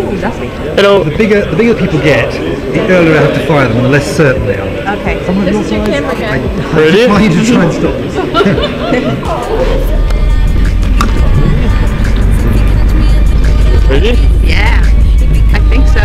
lovely. Hello. The bigger people get, the earlier I have to fire them, and the less certain they are. Okay. This is your camera guy. Really? I need to try and stop this. Ready? Yeah, I think so.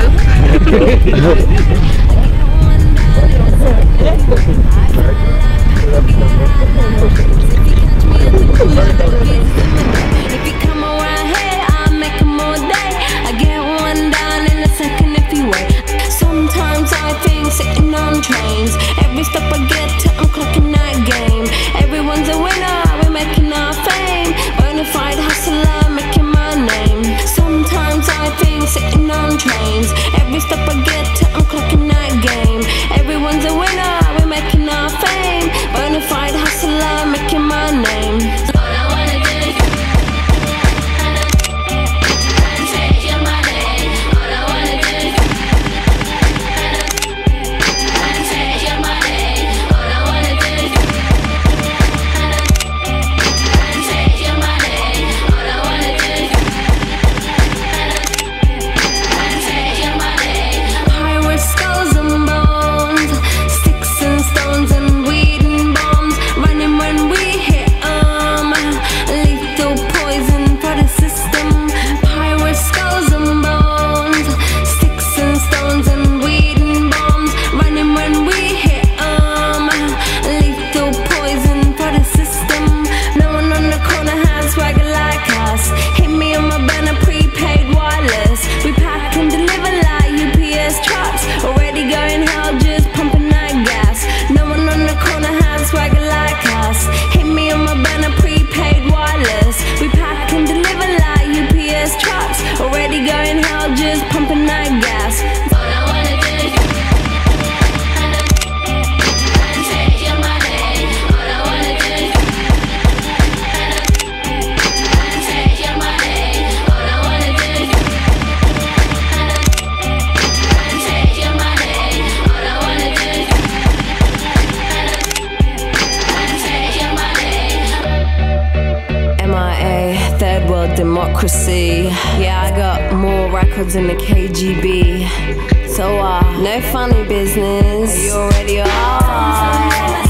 If you come around here, I'll make them all day. I get one down in a second if you wait. Sometimes I think sitting on trains. Every step I get to, I'm clocking that game. Everyone's a winner, we're making our fame. Bonafide hustler, making my name. Sometimes I think sitting on trains. Every step I get to, I'm clocking that game. Everyone's a winner, we're making our fame. Bonafide hustler, making my name. Democracy. Yeah, I got more records than the KGB. So no funny business. You already are.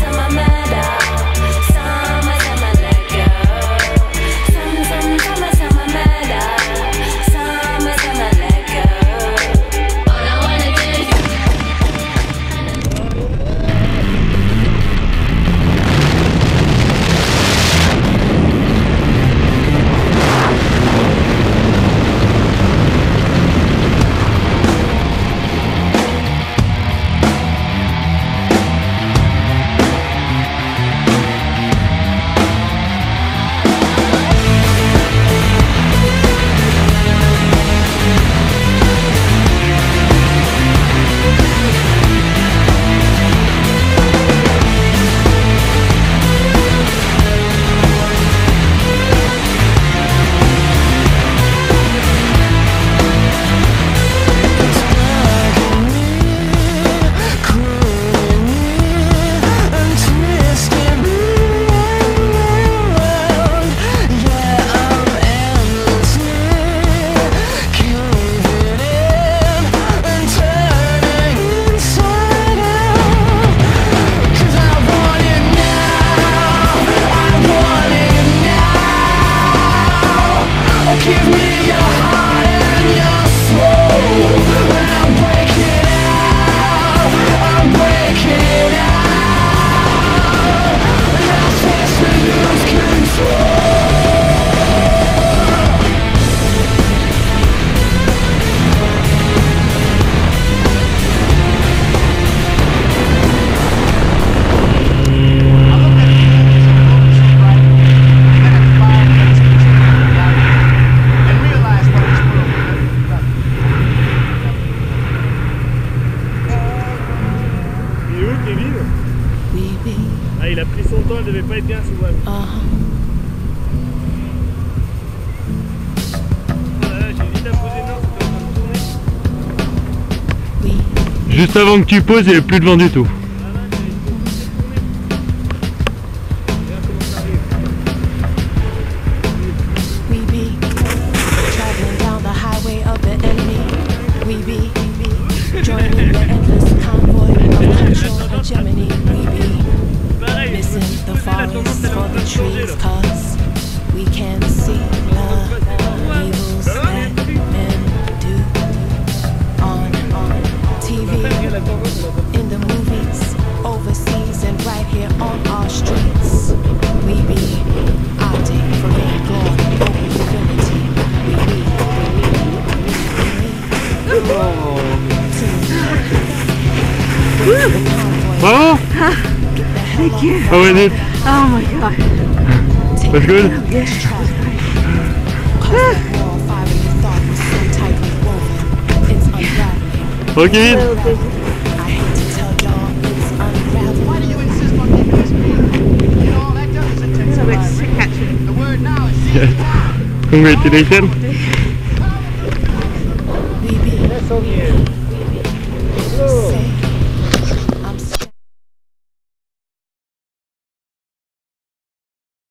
Ah, il a pris son temps, elle devait pas être bien sous voile. Voilà, j'ai vite à poser le nord, c'était en train de tourner. Juste avant que tu poses, il n'y avait plus de vent du tout. We be traveling down the highway of the enemy. It's 'cause we can see the evils that men do on TV, in the movies, overseas, and right here on our streets. We be opting for gain, glory, open divinity. Bravo! Thank you. How was it? Oh my god. That's good? Okay. Why do you insist on keeping this beat? You know, all that does is intensify. It's catching. The word now is Yes. Congratulations. We be